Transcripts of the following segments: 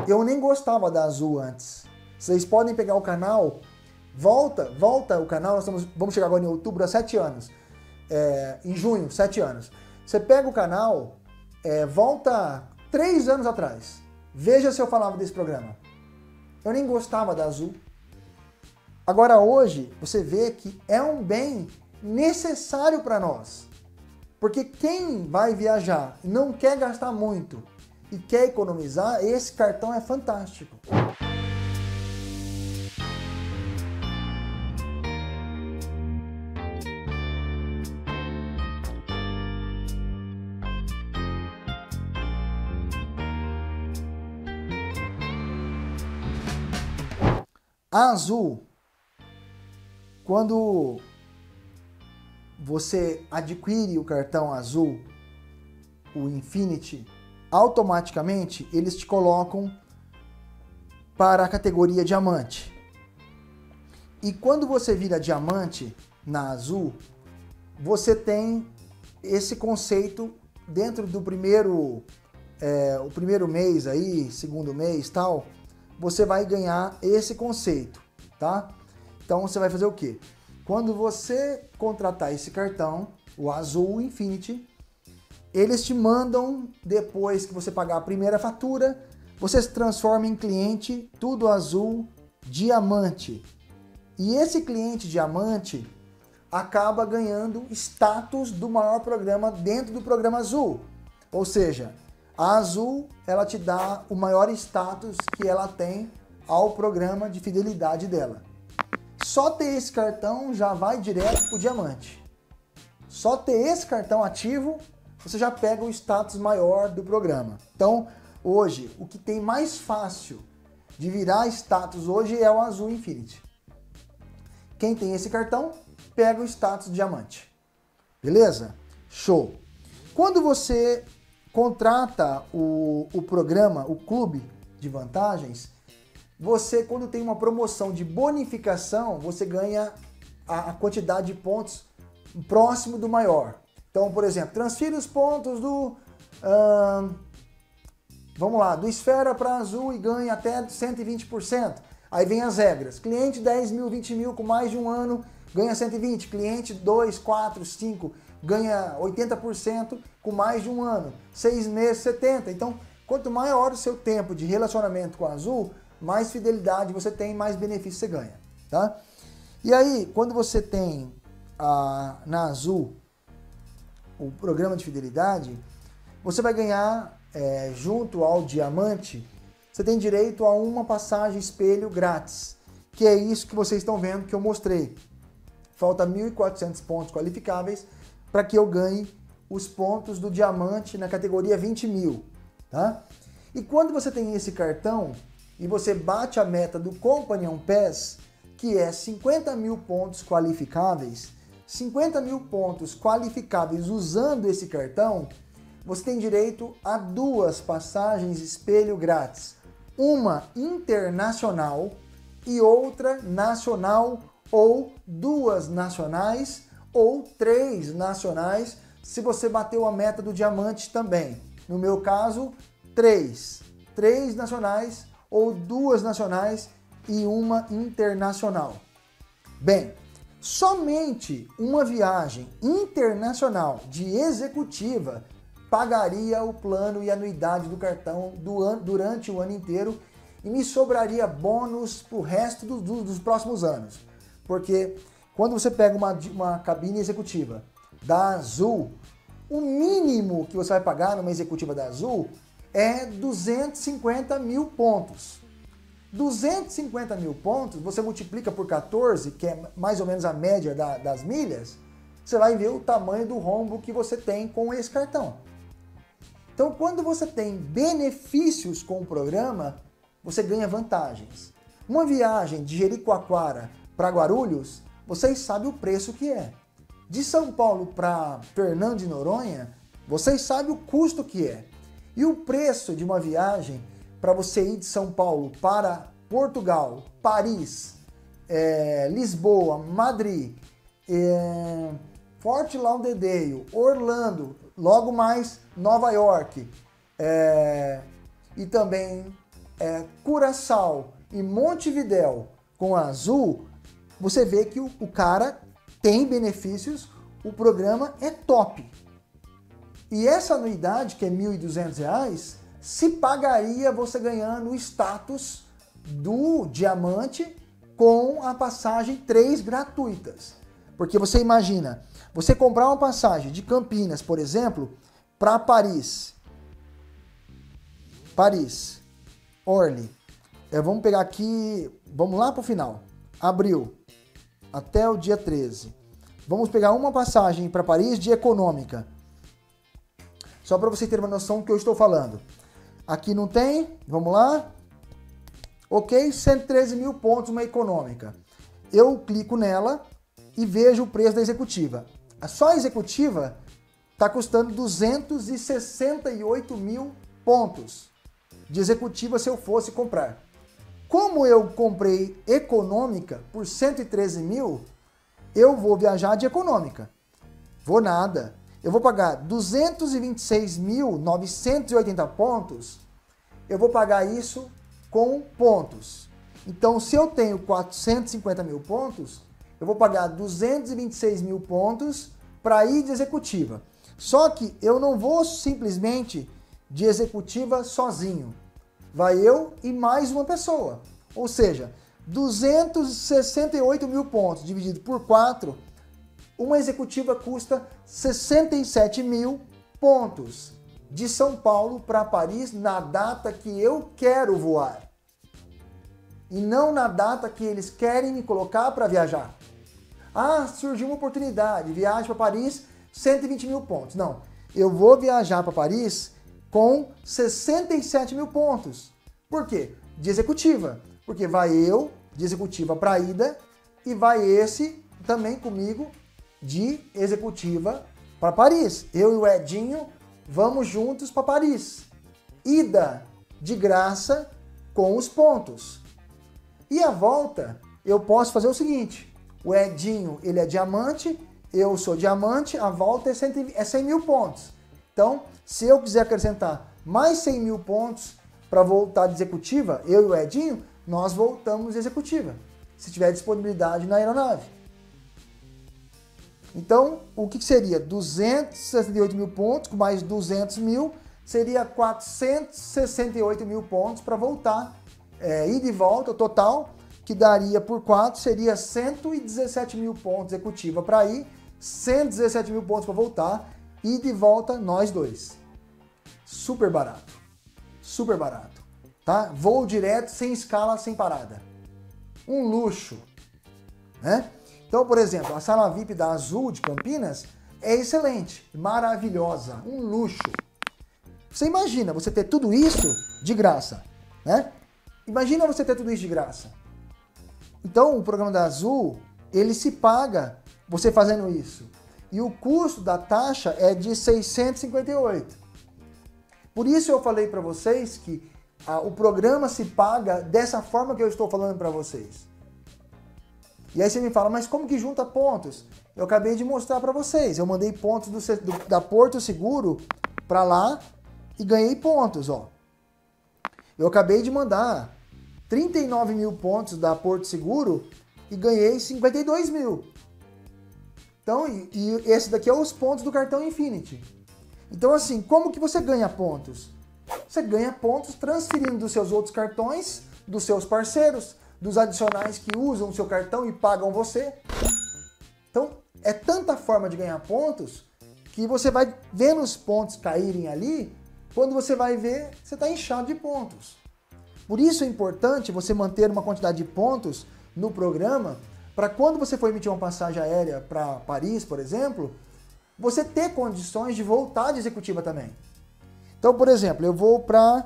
Eu nem gostava da Azul antes. Vocês podem pegar o canal, volta o canal, vamos chegar agora em outubro, há 7 anos. Em junho, 7 anos. Você pega o canal, volta 3 anos atrás. Veja se eu falava desse programa. Eu nem gostava da Azul. Agora hoje, você vê que é um bem necessário para nós. Porque quem vai viajar e não quer gastar muito e quer economizar, esse cartão é fantástico. A Azul, quando você adquire o cartão Azul, o Infinity, automaticamente eles te colocam para a categoria diamante. E quando você vira diamante na Azul, você tem esse conceito dentro do primeiro mês aí, segundo mês, tal, você vai ganhar esse conceito, tá? Então você vai fazer o quê? Quando você contratar esse cartão, o Azul Infinity, eles te mandam, depois que você pagar a primeira fatura, você se transforma em cliente Tudo Azul Diamante. E esse cliente diamante acaba ganhando status do maior programa dentro do programa Azul. Ou seja, a Azul, ela te dá o maior status que ela tem ao programa de fidelidade dela. Só ter esse cartão já vai direto pro diamante. Só ter esse cartão ativo, você já pega o status maior do programa. Então, hoje, o que tem mais fácil de virar status hoje é o Azul Infinity. Quem tem esse cartão, pega o status diamante. Beleza? Show! Quando você contrata o programa, o clube de vantagens, você, quando tem uma promoção de bonificação, você ganha a quantidade de pontos próximo do maior. Então, por exemplo, transfira os pontos do Esfera para Azul e ganha até 120%. Aí vem as regras. Cliente 10 mil, 20 mil com mais de um ano ganha 120. Cliente 2, 4, 5 ganha 80% com mais de um ano. 6 meses, 70%. Então, quanto maior o seu tempo de relacionamento com a Azul, mais fidelidade você tem, mais benefício você ganha, tá? E aí, quando você tem na Azul o programa de fidelidade, você vai ganhar, junto ao diamante, você tem direito a uma passagem espelho grátis, que é isso que vocês estão vendo que eu mostrei. Falta 1.400 pontos qualificáveis para que eu ganhe os pontos do diamante na categoria 20 mil, tá? E quando você tem esse cartão e você bate a meta do Companion Pass, que é 50 mil pontos qualificáveis, 50 mil pontos qualificáveis usando esse cartão, você tem direito a 2 passagens espelho grátis. Uma internacional e outra nacional, ou 2 nacionais, ou 3 nacionais, se você bateu a meta do diamante também. No meu caso, 3 nacionais, ou 2 nacionais e uma internacional. Bem, somente uma viagem internacional de executiva pagaria o plano e anuidade do cartão durante o ano inteiro e me sobraria bônus para o resto dos próximos anos. Porque quando você pega uma cabine executiva da Azul, o mínimo que você vai pagar numa executiva da Azul é 250 mil pontos. 250 mil pontos, você multiplica por 14, que é mais ou menos a média das milhas, você vai ver o tamanho do rombo que você tem com esse cartão. Então, quando você tem benefícios com o programa, você ganha vantagens. Uma viagem de Jericoacoara para Guarulhos, vocês sabem o preço que é. De São Paulo para Fernando de Noronha, vocês sabem o custo que é. E o preço de uma viagem para você ir de São Paulo para Portugal, Paris, Lisboa, Madrid, Fort Lauderdale, Orlando, logo mais Nova York, e também Curaçao e Montevidéu com a Azul, você vê que o cara tem benefícios, o programa é top. E essa anuidade, que é R$ 1.200, se pagaria você ganhando o status do diamante com a passagem 3 gratuitas. Porque você imagina, você comprar uma passagem de Campinas, por exemplo, para Paris, Orly, vamos pegar aqui, vamos lá para o final, abril, até o dia 13. Vamos pegar uma passagem para Paris de econômica, só para você ter uma noção do que eu estou falando. Aqui não tem, vamos lá. Ok, 113 mil pontos uma econômica. Eu clico nela e vejo o preço da executiva. Só a executiva está custando 268 mil pontos de executiva se eu fosse comprar. Como eu comprei econômica por 113 mil, eu vou viajar de econômica. Vou nada. Eu vou pagar 226.980 pontos, eu vou pagar isso com pontos. Então, se eu tenho 450 mil pontos, eu vou pagar 226 mil pontos para ir de executiva. Só que eu não vou simplesmente de executiva sozinho. Vai eu e mais uma pessoa. Ou seja, 268 mil pontos dividido por 4, uma executiva custa 67 mil pontos de São Paulo para Paris na data que eu quero voar. E não na data que eles querem me colocar para viajar. Ah, surgiu uma oportunidade, viagem para Paris, 120 mil pontos. Não, eu vou viajar para Paris com 67 mil pontos. Por quê? De executiva. Porque vai eu, de executiva para ida, e vai esse também comigo, de executiva para Paris. Eu e o Edinho vamos juntos para Paris. Ida de graça com os pontos. E a volta, eu posso fazer o seguinte. O Edinho, ele é diamante, eu sou diamante, a volta é 100 mil pontos. Então, se eu quiser acrescentar mais 100 mil pontos para voltar de executiva, eu e o Edinho, nós voltamos de executiva, se tiver disponibilidade na aeronave. Então, o que seria? 268 mil pontos, com mais 200 mil, seria 468 mil pontos para voltar. Ida e volta, o total, que daria por 4, seria 117 mil pontos executiva para ir, 117 mil pontos para voltar, ida e volta, nós dois. Super barato. Super barato. Tá? Voo direto, sem escala, sem parada. Um luxo. Né? Então, por exemplo, a sala VIP da Azul de Campinas é excelente, maravilhosa, um luxo. Você imagina você ter tudo isso de graça, né? Imagina você ter tudo isso de graça. Então, o programa da Azul, ele se paga você fazendo isso. E o custo da taxa é de 658. Por isso eu falei para vocês que o programa se paga dessa forma que eu estou falando para vocês. E aí você me fala, mas como que junta pontos? Eu acabei de mostrar para vocês. Eu mandei pontos da Porto Seguro para lá e ganhei pontos, ó. Eu acabei de mandar 39 mil pontos da Porto Seguro e ganhei 52 mil. Então, e esse daqui é os pontos do cartão Infinity. Então, assim, como que você ganha pontos? Você ganha pontos transferindo dos seus outros cartões, dos seus parceiros, dos adicionais que usam o seu cartão e pagam você. Então, é tanta forma de ganhar pontos que você vai vendo os pontos caírem ali, quando você vai ver, você está inchado de pontos. Por isso é importante você manter uma quantidade de pontos no programa, para quando você for emitir uma passagem aérea para Paris, por exemplo, você ter condições de voltar de executiva também. Então, por exemplo, eu vou para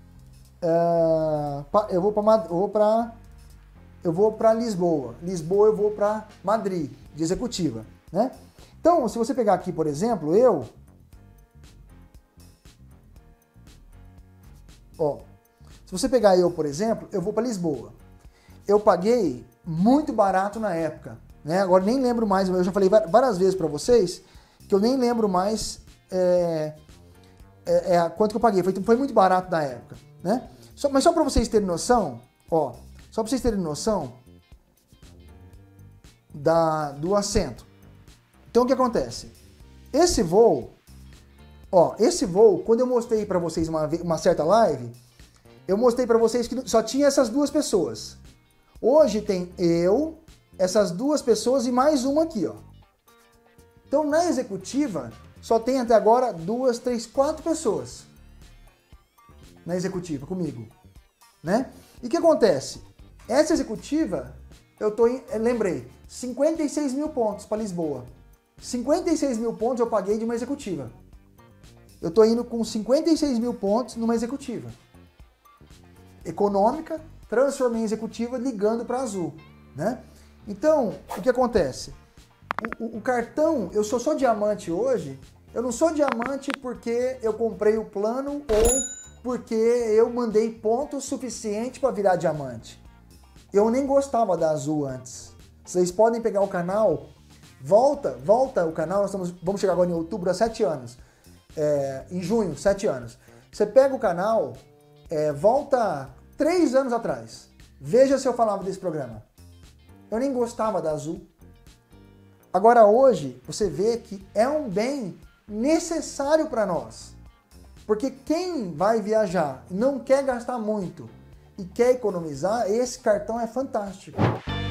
Lisboa. Lisboa eu vou para Madrid, de executiva, né? Então, se você pegar aqui, por exemplo, se você pegar eu, por exemplo, eu vou para Lisboa. Eu paguei muito barato na época, né? Agora nem lembro mais, eu já falei várias vezes para vocês que eu nem lembro mais quanto que eu paguei. Foi muito barato na época, né? Mas só para vocês terem noção, ó, só para vocês terem noção do assento. Então o que acontece? Esse voo, quando eu mostrei para vocês uma certa live, eu mostrei para vocês que só tinha essas duas pessoas. Hoje tem eu, essas duas pessoas e mais uma aqui, ó. Então na executiva só tem até agora 2, 3, 4 pessoas na executiva comigo, né? E o que acontece? Essa executiva, lembrei, 56 mil pontos para Lisboa. 56 mil pontos eu paguei de uma executiva. Eu tô indo com 56 mil pontos numa executiva. Econômica, transformei em executiva ligando para Azul, né? Então, o que acontece? O cartão, eu sou só diamante hoje, eu não sou diamante porque eu comprei o plano ou porque eu mandei ponto suficiente para virar diamante. Eu nem gostava da Azul antes. Vocês podem pegar o canal, volta o canal, vamos chegar agora em outubro, há 7 anos. Em junho, 7 anos. Você pega o canal, volta 3 anos atrás. Veja se eu falava desse programa. Eu nem gostava da Azul. Agora hoje, você vê que é um bem necessário para nós. Porque quem vai viajar e não quer gastar muito e quer economizar, esse cartão é fantástico.